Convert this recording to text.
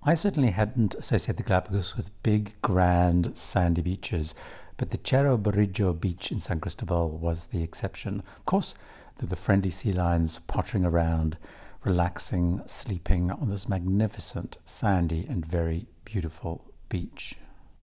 I certainly hadn't associated the Galapagos with big, grand, sandy beaches, but the Cerro Brujo beach in San Cristobal was the exception. Of course, there were the friendly sea lions pottering around, relaxing, sleeping on this magnificent, sandy, and very beautiful beach.